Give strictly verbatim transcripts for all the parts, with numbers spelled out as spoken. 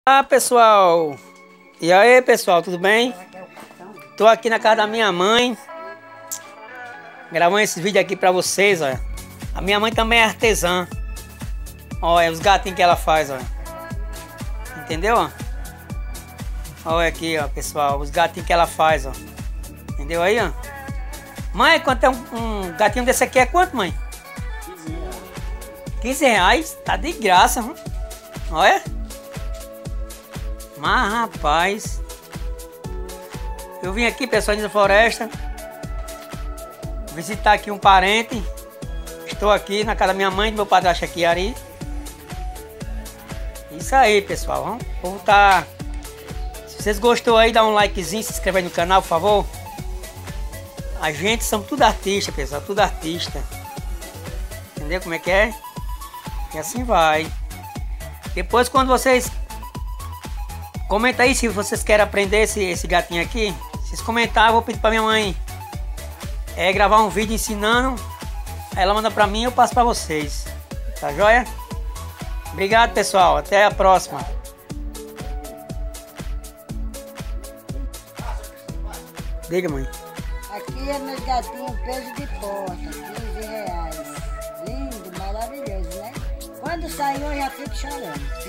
Olá pessoal, e aí pessoal, tudo bem? Tô aqui na casa da minha mãe, gravando esse vídeo aqui pra vocês, ó. A minha mãe também é artesã. Olha os gatinhos que ela faz, ó. Entendeu? Ó? Olha aqui, ó, pessoal, os gatinhos que ela faz, ó. Entendeu aí, ó? Mãe, quanto é um, um gatinho desse aqui é quanto, mãe? quinze reais, tá de graça, hein? Olha. Mas rapaz, eu vim aqui, pessoal, da floresta, visitar aqui um parente. Estou aqui na casa da minha mãe, do meu padrasto aqui, Ari. Isso aí, pessoal. Vamos voltar. Se vocês gostou aí, dá um likezinho, se inscreve aí no canal, por favor. A gente somos tudo artista, pessoal, tudo artista. Entendeu como é que é? E assim vai. Depois, quando vocês comenta aí se vocês querem aprender esse, esse gatinho aqui. Se vocês comentarem, eu vou pedir pra minha mãe é, gravar um vídeo ensinando. Aí ela manda pra mim e eu passo pra vocês. Tá joia? Obrigado, pessoal. Até a próxima. Diga, mãe. Aqui é meu gatinho peso de porta, quinze reais. Lindo, maravilhoso, né? Quando saiu eu já fico chorando.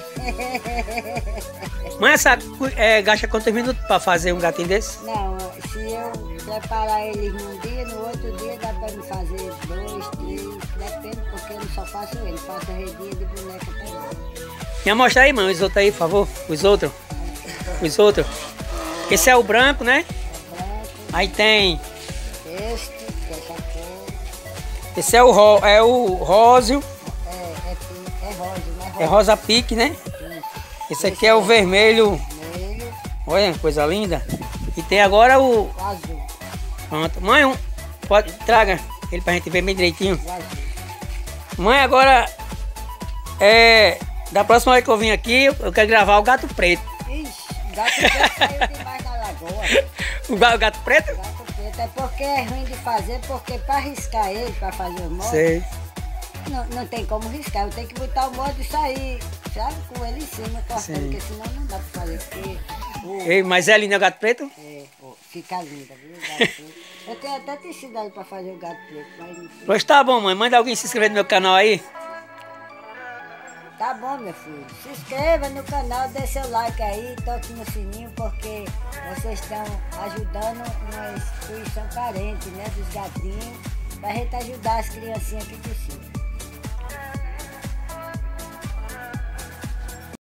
Mãe, sabe, é, gasta quantos minutos para fazer um gatinho desse? Não, se eu preparar eles num dia, no outro dia dá para me fazer dois, três, depende, porque eu não só faço ele, faço a redinha de boneca também. Me mostra aí, mãe, os outros aí, por favor. Os outros. Os outros. Esse é o branco, né? É branco. Aí tem. Este, que é essa cor. Esse é o, ro, é o róseo. É, é, é rosa, não é rosa. É rosa pique, né? Esse aqui é o vermelho. Vermelho. Olha, coisa linda. E tem agora o... O azul. Pronto. Mãe, um... pode... traga ele pra gente ver bem direitinho. O azul. Mãe, agora... É... Da próxima vez que eu vim aqui, eu quero gravar o gato preto. Ixi, gato preto saiu demais da lagoa. O gato, o gato preto? Gato preto é porque é ruim de fazer, porque para riscar ele, para fazer o molde, Sei. não, não tem como riscar. Eu tenho que botar o molde e sair, sabe, com ele em cima, cortando, Sim. porque senão não dá para fazer. Porque o, Ei, mas é lindo o gato preto? é, o, fica linda, viu? O gato preto. Eu tenho até tecido aí para fazer o gato preto, mas não fica. Pois tá bom, mãe. Manda alguém se inscrever no meu canal aí. Tá bom, meu filho. Se inscreva no canal, dê seu like aí, toque no sininho, porque vocês estão ajudando uma instituição carente, né, dos gatinhos, pra gente ajudar as criancinhas aqui do sítio.